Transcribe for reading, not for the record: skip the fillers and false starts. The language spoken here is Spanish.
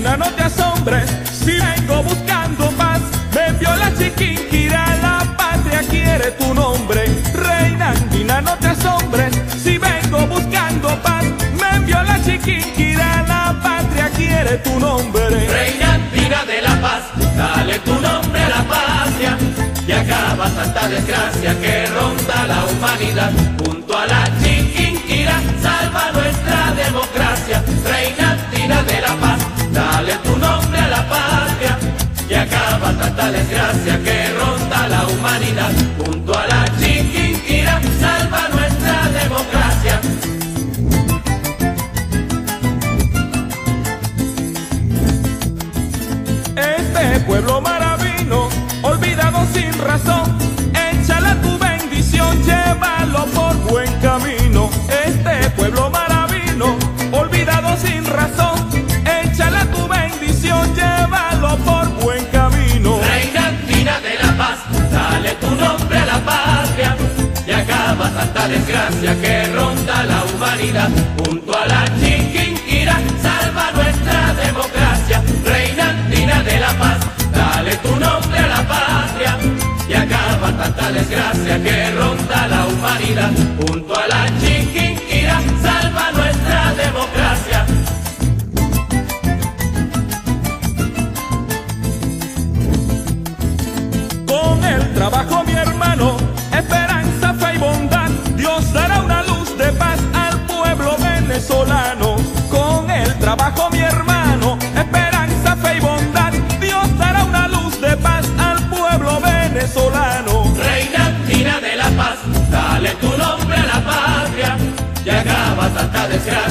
andina, no te asombres, si vengo buscando paz, me envió la Chiquinquirá, la patria quiere tu nombre. Reina andina, no te asombres, si vengo buscando paz, me envió la Chiquinquirá, la patria quiere tu nombre. Reina andina de la paz, dale tu nombre a la patria, y acaba tanta desgracia que ronda la humanidad. Junto a la Chiquinquirá, salva nuestra democracia. Reina andina de la paz, dale tu nombre a la patria, y acaba tanta desgracia que ronda la humanidad. Junto a la Chiquinquirá, salva nuestra democracia. Este pueblo maravino, olvidado sin razón, échala tu bendición, llévalo por buen camino. Este pueblo maravino, olvidado sin razón, échala tu bendición, llévalo por buen camino. Reina andina de la paz, dale tu nombre a la patria, y acaba tanta desgracia que ronda la humanidad. Junto a la Chiquinquirá, salva nuestra democracia. Reina andina de la paz, dale tu nombre a la patria, y acaba tanta desgracia que ronda la humanidad. Junto a la Chiquinquirá, salva nuestra democracia. Con el trabajo, mi hermano, esperanza, fe y bondad, Dios dará una luz de paz al pueblo venezolano. Con el trabajo, mi hermano, esperanza, fe y bondad, Dios dará una luz de paz al pueblo venezolano. Reina andina de la paz, dale tu nombre a la patria, y acaba tanta desgracia